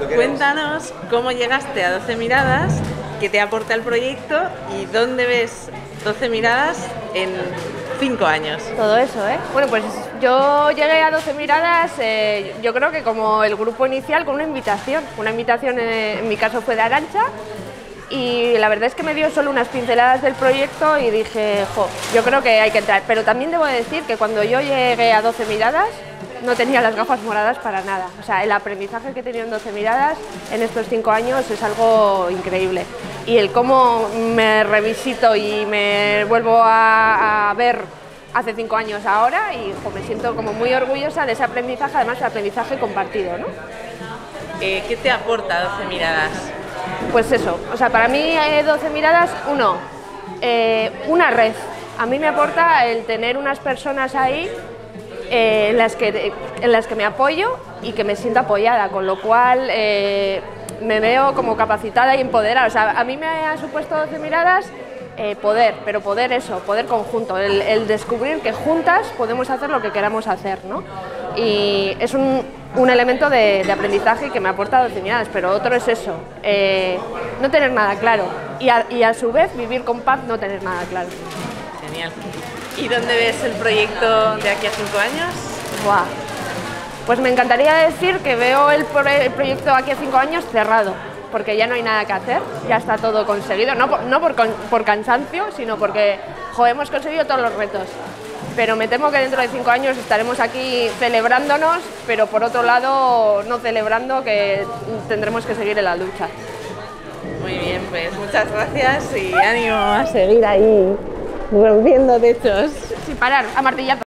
Cuéntanos cómo llegaste a 12 miradas, qué te aporta el proyecto y dónde ves 12 miradas en 5 años. Todo eso, ¿eh? Bueno, pues yo llegué a 12 miradas, yo creo que como el grupo inicial, con una invitación. Una invitación, en mi caso fue de Arantxa, y la verdad es que me dio solo unas pinceladas del proyecto y dije, jo, yo creo que hay que entrar. Pero también debo decir que cuando yo llegué a 12 miradas, no tenía las gafas moradas para nada. O sea, el aprendizaje que he tenido en 12 miradas en estos 5 años es algo increíble. Y el cómo me revisito y me vuelvo a ver hace 5 años ahora, y jo, me siento como muy orgullosa de ese aprendizaje, además el aprendizaje compartido, ¿no? ¿Qué te aporta 12 miradas? Pues eso, o sea, para mí 12 miradas, una red. A mí me aporta el tener unas personas ahí en las que me apoyo y que me siento apoyada, con lo cual me veo como capacitada y empoderada. O sea, a mí me ha supuesto 12 miradas poder, pero poder conjunto, el descubrir que juntas podemos hacer lo que queramos hacer, ¿no? Y es un elemento de aprendizaje que me ha aportado 12 miradas, pero otro es eso, no tener nada claro y a su vez vivir con paz, no tener nada claro. Genial. ¿Y dónde ves el proyecto de aquí a 5 años? Buah. Pues me encantaría decir que veo el proyecto aquí a 5 años cerrado, porque ya no hay nada que hacer, ya está todo conseguido, no por cansancio, sino porque hemos conseguido todos los retos. Pero me temo que dentro de 5 años estaremos aquí celebrándonos, pero por otro lado no celebrando, que tendremos que seguir en la lucha. Muy bien, pues muchas gracias y ánimo a seguir ahí rompiendo techos. Sin parar, a martillazo.